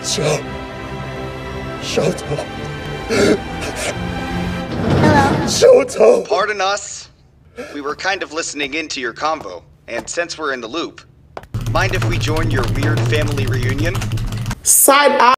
Shoto. Hello. Shoto. Pardon us. We were kind of listening into your convo, and since we're in the loop, mind if we join your weird family reunion? Side eye.